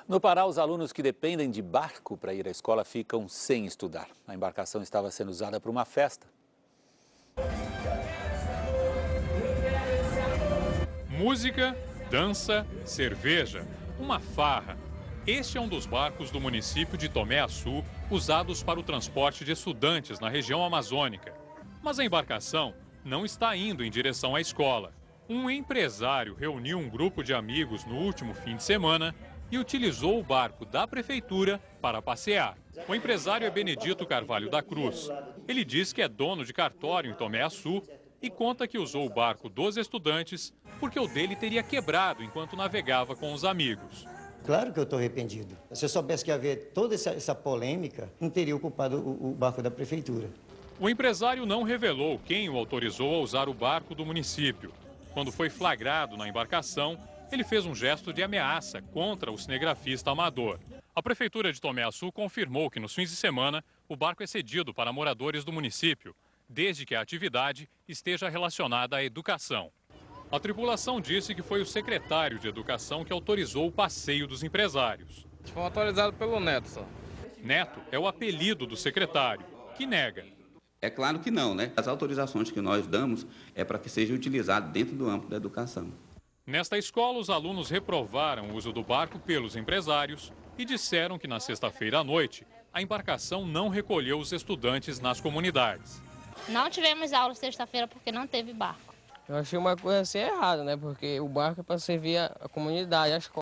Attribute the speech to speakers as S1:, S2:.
S1: No Pará, os alunos que dependem de barco para ir à escola ficam sem estudar. A embarcação estava sendo usada para uma festa.
S2: Música, dança, cerveja, uma farra. Este é um dos barcos do município de Tomé Açu, usados para o transporte de estudantes na região amazônica. Mas a embarcação não está indo em direção à escola. Um empresário reuniu um grupo de amigos no último fim de semana e utilizou o barco da prefeitura para passear. O empresário é Benedito Carvalho da Cruz. Ele diz que é dono de cartório em Tomé Açu e conta que usou o barco dos estudantes porque o dele teria quebrado enquanto navegava com os amigos.
S3: Claro que eu estou arrependido. Se eu soubesse que ia haver toda essa polêmica, não teria ocupado o barco da prefeitura.
S2: O empresário não revelou quem o autorizou a usar o barco do município. Quando foi flagrado na embarcação, ele fez um gesto de ameaça contra o cinegrafista amador. A prefeitura de Tomé Açu confirmou que nos fins de semana o barco é cedido para moradores do município, desde que a atividade esteja relacionada à educação. A tripulação disse que foi o secretário de Educação que autorizou o passeio dos empresários.
S4: Foi autorizado pelo Neto só.
S2: Neto é o apelido do secretário, que nega.
S5: É claro que não, né? As autorizações que nós damos é para que seja utilizado dentro do âmbito da educação.
S2: Nesta escola, os alunos reprovaram o uso do barco pelos empresários e disseram que na sexta-feira à noite a embarcação não recolheu os estudantes nas comunidades.
S6: Não tivemos aula sexta-feira porque não teve barco.
S7: Eu achei uma coisa assim errada, né? Porque o barco é para servir a comunidade, a escola.